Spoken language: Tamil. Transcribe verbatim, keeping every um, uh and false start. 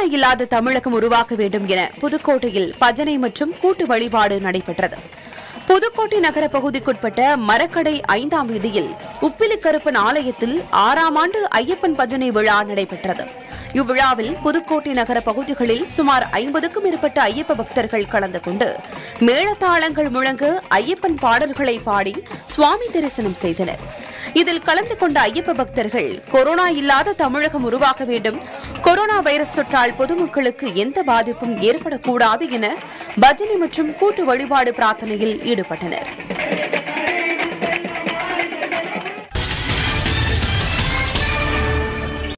இல்லாத தமிழகம் உருவாக்க வேண்டும் என புதுக்கோட்டையில் பஜனை மற்றும் கூட்டு வழிபாடு நடைபெற்றது. புதுக்கோட்டை நகர பகுதிக்குட்பட்ட மரக்கடை ஐந்தாம் வீதியில் உப்பிலிக்கருப்பன் ஆலயத்தில் ஆறாம் ஆண்டு ஐயப்பன் பஜனை விழா நடைபெற்றது. இவ்விழாவில் புதுக்கோட்டை நகர பகுதிகளில் சுமார் ஐம்பதுக்கும் மேற்பட்ட ஐயப்ப பக்தர்கள் கலந்து கொண்டு மேளதாளங்கள் முழங்க ஐயப்பன் பாடல்களை பாடி சுவாமி தரிசனம் செய்தனர். இதில் கலந்து கொண்ட ஐயப்ப பக்தர்கள் கொரோனா இல்லாத தமிழகம் உருவாக்க வேண்டும், கொரோனா வைரஸ் தொற்றால் பொதுமக்களுக்கு எந்த பாதிப்பும் ஏற்படக்கூடாது என பஜனை மற்றும் கூட்டு வழிபாடு பிரார்த்தனையில் ஈடுபட்டனர்.